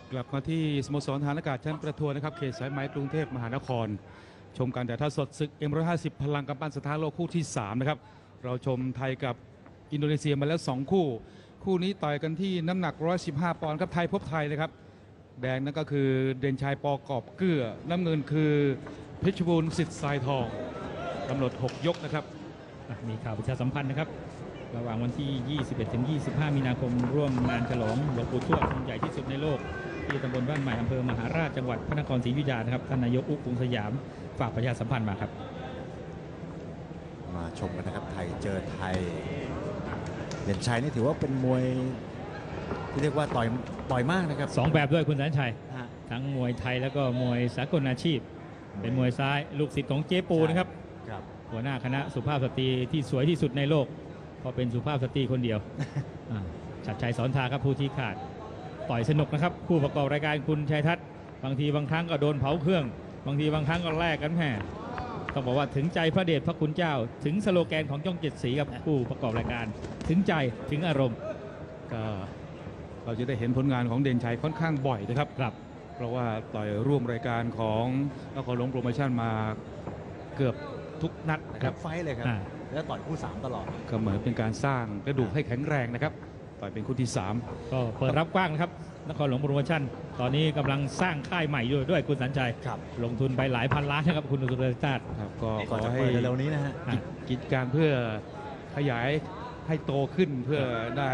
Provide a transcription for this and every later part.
กลับมาที่สโมสรทหารอากาศชั้นประทวนนะครับเขตสายไหมกรุงเทพมหานครชมการถ่ายทอดสดศึก M150 พลังกำปั้นสถานโลกคู่ที่3นะครับเราชมไทยกับอินโดนีเซียมาแล้ว2คู่นี้ต่อยกันที่น้ำหนัก115ปอนด์ครับไทยพบไทยเลยครับแดงนั่นก็คือเด่นชัยปกอบเกื้อน้ำเงินคือเพชรบูรณ์สิทธิ์ทรายทองกำหนด6ยกนะครับมีข่าวประชาสัมพันธ์นะครับระหว่างวันที่ 21 ถึง 25 มีนาคมร่วมงานฉลองหลวงปู่ทวดองค์ใหญ่ที่สุดในโลกที่ตำบลบ้านใหม่อำเภอมหาราชจังหวัดพระนครศรีอยุธยานะครับท่านนายกอุ๊กกรุงสยามฝากประชาสัมพันธ์มาครับมาชมกันนะครับไทยเจอไทยเด่นชัยนี่ถือว่าเป็นมวยที่เรียกว่าต่อยมากนะครับ 2แบบด้วยคุณแสนชัยทั้งมวยไทยแล้วก็มวยสากลอาชีพเป็นมวยซ้ายลูกศิษย์ของเจ๊ปูนะครับหัวหน้าคณะสุภาพสตรีที่สวยที่สุดในโลกเพราะเป็นสุภาพสตรีคนเดียวชัดชัยสอนทาครับผู้ที่ขาดต่อยสนุกนะครับผู้ประกอบรายการคุณชัยทัศน์บางทีบางครั้งก็โดนเผาเครื่องบางทีบางครั้งก็แลกกันแห่ต้องบอกว่าถึงใจพระเดชพระคุณเจ้าถึงสโลแกนของช่อง7 สีกับผู้ประกอบรายการถึงใจถึงอารมณ์ก็เราจะได้เห็นผลงานของเด่นชัยค่อนข้างบ่อยนะครับเพราะว่าต่อยร่วมรายการของนครหลวงโปรโมชั่นมาเกือบทุกนัดนะครับไฟเลยครับแล้วต่อยคู่3ตลอดก็เหมือนเป็นการสร้างกระดูกให้แข็งแรงนะครับต่อยเป็นคู่ที่3 ก็เปิดรับกว้างนะครับนครหลวงโปรโมชั่นตอนนี้กำลังสร้างค่ายใหม่ด้วยคุณสัญชัยลงทุนไปหลายพันล้านนะครับคุณสุรชาติก็ขอให้เร็วนี้นะฮะกิจการเพื่อขยายให้โตขึ้นเพื่อได้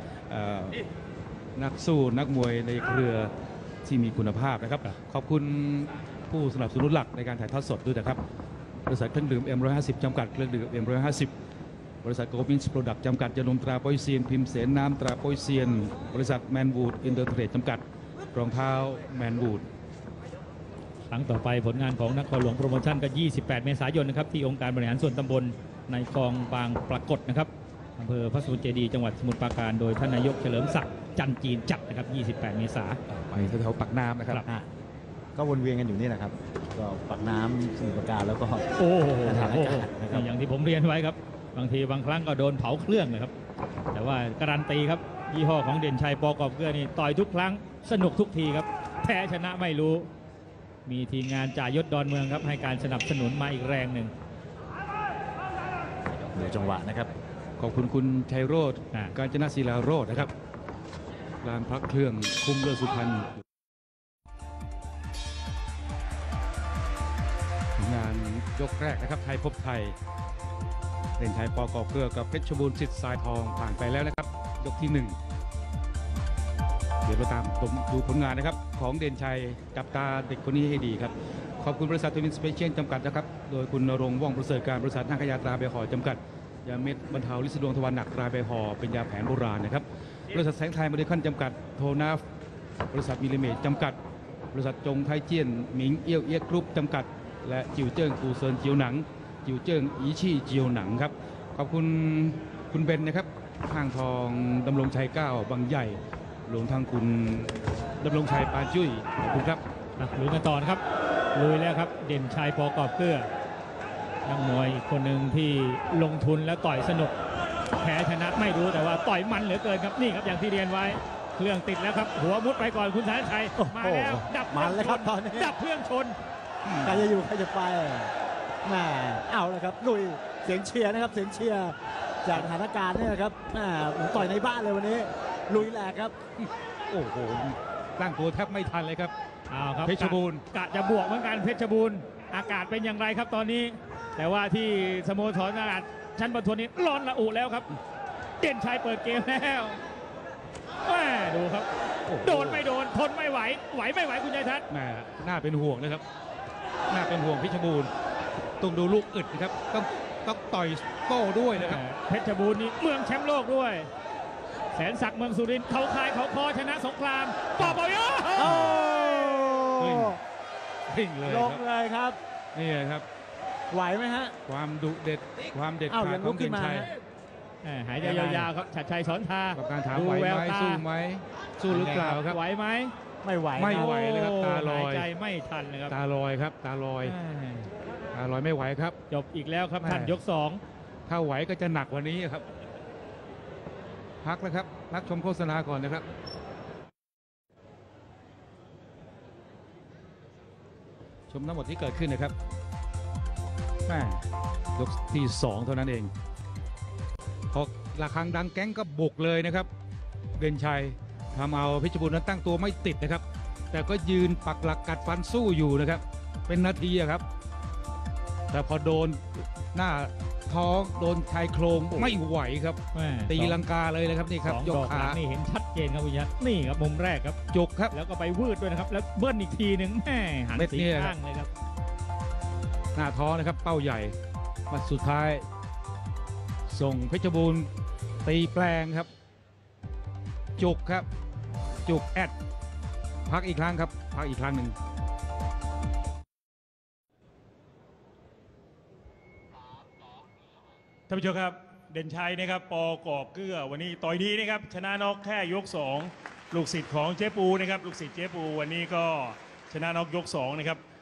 นักสู้นักมวยในเครือที่มีคุณภาพนะครับขอบคุณผู้สนับสนุนหลักในการถ่ายทอดสดด้วยนะครับบริษัทเครื่องดื่ม M150 จำกัดเครื่องดื่ม M150 บริษัทโกลบินส์โปรดักต์จำกัดยาดมตราโปยเซียนพิมพ์เสนน้ำตราโปยเซียนบริษัทแมนวูดอินเตอร์เทรดจำกัดรองเท้าแมนวูดครั้งต่อไปผลงานของนครหลวงโปรโมชั่นก็28 เมษายนนะครับที่องค์การบริหารส่วนตำบลในคลองบางปรากฏนะครับอำเภอพระสมุทรเจดีย์จังหวัดสมุทรปราการโดยท่านนายกเฉลิมศักดิ์จันจีนจัดนะครับ28 เมษายนไปแถวๆปากน้ำนะครับก็วนเวียนกันอยู่นี่แหละครับก็ปากน้ำสมุทรปราการแล้วก็สถานอากาศนะครับอย่างที่ผมเรียนไว้ครับบางทีบางครั้งก็โดนเผาเครื่องนะครับแต่ว่าการันตีครับยี่ห้อของเด่นชัยปกอบเกลือนี่ต่อยทุกครั้งสนุกทุกทีครับแพ้ชนะไม่รู้มีทีมงานจ่ายศดอนเมืองครับให้การสนับสนุนมาอีกแรงหนึ่งเดี๋ยวจังหวะนะครับขอบคุณคุณชัยโรจน์กาญจนศิลาโรจน์นะครับลานพักเครื่องคุ้มเรือสุพรรณงานยกแรกนะครับไทยพบไทยเด่นชัยปกอบเกลือกับเพชรบูรณ์สิทธิ์ทรายทองผ่านไปแล้วนะครับยกที่1เดี๋ยวเราตามดูผลงานนะครับของเด่นชัยจับตาเด็กคนนี้ให้ดีครับขอบคุณบริษัททวินสเปเชียลจำกัดนะครับโดยคุณณรงค์ว่องประเสริฐการบริษัทนาคยาตราใบห่อจำกัดยาเม็ดบรรเทาฤทธิ์ดวงทวารหนักตราใบห่อเป็นยาแผนโบราณนะครับบริษัทแสงไทยเมดิคอลจำกัดโทนาฟบริษัทมิลลิเมตรจำกัดบริษัทจงไทเจียนหมิงเอี้ยวเอี้ยกรุ๊ปจำกัดและจิวเจิ้งปูเซินจิวหนังจิวเจิ้งอีชี่จิวหนังครับขอบคุณคุณเบนนะครับห้างทองดำรงชัย9บางใหญ่รวมทั้งคุณดำรงชัยปานจุ้ยขอบคุณครับลุยกันต่อนะครับลุยแล้วครับเด่นชัยปกอบเกลือนักมวยอีกคนหนึ่งที่ลงทุนและต่อยสนุกแพ้ชนะไม่รู้แต่ว่าต่อยมันเหลือเกินครับนี่ครับอย่างที่เรียนไว้เครื่องติดแล้วครับหัวมุดไปก่อนคุณแสนชัยมาแล้วดับมันแล้วครับตอนนี้ดับเครื่องชนใครจะอยู่ใครจะไปแม่เอาแล้วครับลุยเสียงเชียร์นะครับเสียงเชียร์จากสถานการณ์นี่นะครับผมต่อยในบ้านเลยวันนี้ลุยแหลกครับโอ้โหตั้งตัวแทบไม่ทันเลยครับเอาครับเพชรบูรณ์กะจะบวกเหมือนกันเพชรบูรณ์อากาศเป็นอย่างไรครับตอนนี้แต่ว่าที่สโมสรอากาศชั้นประทวนนี้ร้อนระอุแล้วครับเด่นชัยเปิดเกมแล้วดูครับโดนไม่โดนทนไม่ไหวไม่ไหวคุณชัยทัศน์น่าเป็นห่วงนะครับน่าเป็นห่วงเพชรบูรณ์ต้องดูลูกอึดนะครับต้องต่อยโต้ด้วยนะครับเพชรบูรณ์นี่เมืองแชมป์โลกด้วยแสนศักดิ์เมืองสุรินทร์เขาคายเขาคอชนะสงครามต่อไปทิ้งเลยลงเลยครับนี่ครับไหวไหมฮะความดุเด็ดความเด็ดขาดของเด่นชัยหายใจยาวๆครับชัดชัยสอนทากับการถามไหวไหมสู้ไหมสู้หรือเปล่าครับไหวไหมไม่ไหวเลยครับตาลอยหายใจไม่ทันเลยครับตาลอยครับตาลอยไม่ไหวครับจบอีกแล้วครับท่านยก2 ถ้าไหวก็จะหนักกว่านี้ครับพักแล้วครับพักชมโฆษณาก่อนนะครับชมทั้งหมดที่เกิดขึ้นนะครับแม่ยกที่ 2 เท่านั้นเองพอระฆังดังแก๊งก็บุกเลยนะครับเด่นชัยทำเอาเพชรบูรณ์นั้นตั้งตัวไม่ติดนะครับแต่ก็ยืนปักหลักกัดฟันสู้อยู่นะครับเป็นนาทีครับแต่พอโดนหน้าท้องโดนชายโครงไม่ไหวครับแม่ตีลังกาเลยนะครับนี่ครับสองยดกอกหขาลังนี่เห็นชัดเจนครับคุณยักษ์นี่ครับมุมแรกครับจุกครับแล้วก็ไปวืดด้วยนะครับแล้วเบิ้ลอีกทีหนึ่งแม่หันเม็ดสีนี้ครับข้างเลยครับหน้าท้องนะครับเป้าใหญ่มาสุดท้าย ส่งเพชรบูรณ์ตีแปลงครับ จุกครับ จุกแอดพักอีกครั้งครับพักอีกครั้งหนึ่งท่านผู้ชมครับเด่นชัยนะครับปกอบเกลือวันนี้ต่อยดีนะครับชนะน็อกแค่ยก 2 ลูกศิษย์ของเจ๊ปูนะครับลูกศิษย์เจ๊ปูวันนี้ก็ชนะน็อกยก 2 นะครับ